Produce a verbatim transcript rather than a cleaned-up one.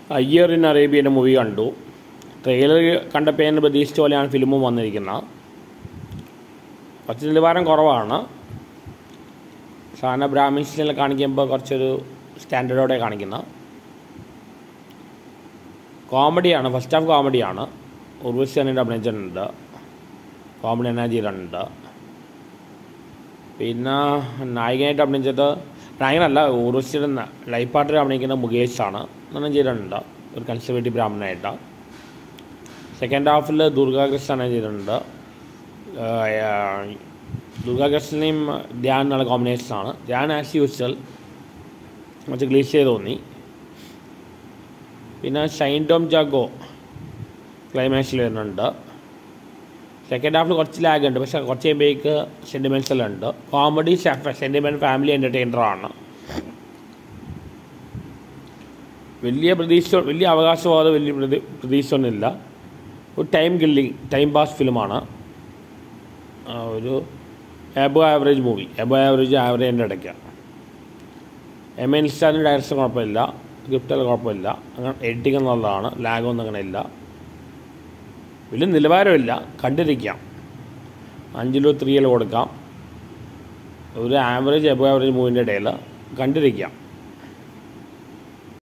iyer in Arabia movie കണ്ടു. Trailer കണ്ടപ്പോൾ ഞാൻ പ്രതീക്ഷിച്ച പോലെയാണ് ഫിലിമും വന്നിരിക്കുന്നത്. കുറച്ച് നിലവാരം കുറവാണ്. സാധാരണ ബ്രാഹ്മിൻസിനെല്ലാം കാണിക്കുമ്പോൾ കുറച്ചൊരു സ്റ്റാൻഡേർഡോടെ കാണിക്കുന്ന കോമഡിയാണ്. ഫസ്റ്റ് ഹാഫ് കോമഡിയാണ്. ഉർവശി തന്നെ അഭിനയിച്ചിട്ടുണ്ട്. കോമഡി എനർജിയിലുണ്ട്. പിന്നെ നായികനായിട്ട് അഭിനയിച്ചത് നായകനല്ല, ഉർവശിയുടെ ലൈഫ് പാർട്ണർ അഭിനയിക്കുന്ന മുകേഷാണ്. എന്നും ചെയ്തിട്ടുണ്ട് ഒരു കൺസർവേറ്റീവ് ബ്രാഹ്മണനായിട്ട്. സെക്കൻഡ് ഹാഫിൽ ദുർഗാകൃഷ്ണൻ ചെയ്തിട്ടുണ്ട്. ദുർഗാകൃഷ്ണനെയും ധ്യാൻ എന്നുള്ള കോമ്പിനേഷനാണ്. ധ്യാൻ ആസ് യൂഷ്വൽ കുറച്ച് ഗ്ലീഷേ തോന്നി. പിന്നെ ഷൈൻ ടോം ജാഗോ ക്ലൈമാക്സിൽ വരുന്നുണ്ട്. സെക്കൻഡ് ഹാഫിൽ കുറച്ച് ലാഗ് ഉണ്ട്, പക്ഷേ കുറച്ച് കഴിയുമ്പോഴേക്ക് സെൻറ്റിമെൻറ്റ്സ് ഉണ്ട്. കോമഡി സെൻറ്റിമെൻറ്റ് ഫാമിലി എൻ്റർടൈനറാണ്. വലിയ പ്രതീക്ഷ വലിയ അവകാശവാദം വലിയ പ്രതി പ്രതീക്ഷയൊന്നുമില്ല. ഒരു ടൈം കില്ലിങ് ടൈം പാസ് ഫിലിമാണ്. ഒരു above average movie. Above average ആവറേജിൻ്റെ ഇടയ്ക്കാണ്. എം എൻ സ്റ്റാറിൻ്റെ ഡയറക്ഷൻ കുഴപ്പമില്ല, സ്ക്രിപ്റ്റെല്ലാം കുഴപ്പമില്ല, അങ്ങനെ എഡിറ്റിംഗ് എന്നുള്ളതാണ്. ലാഗൊന്നും അങ്ങനെ ഇല്ല. വലിയ നിലവാരമില്ല, കണ്ടിരിക്കാം. അഞ്ചിലോ ത്രീയിലോ കൊടുക്കാം. ഒരു ആവറേജ് എബോ ആവറേജ് മൂവിൻ്റെ ഇടയിൽ കണ്ടിരിക്കാം.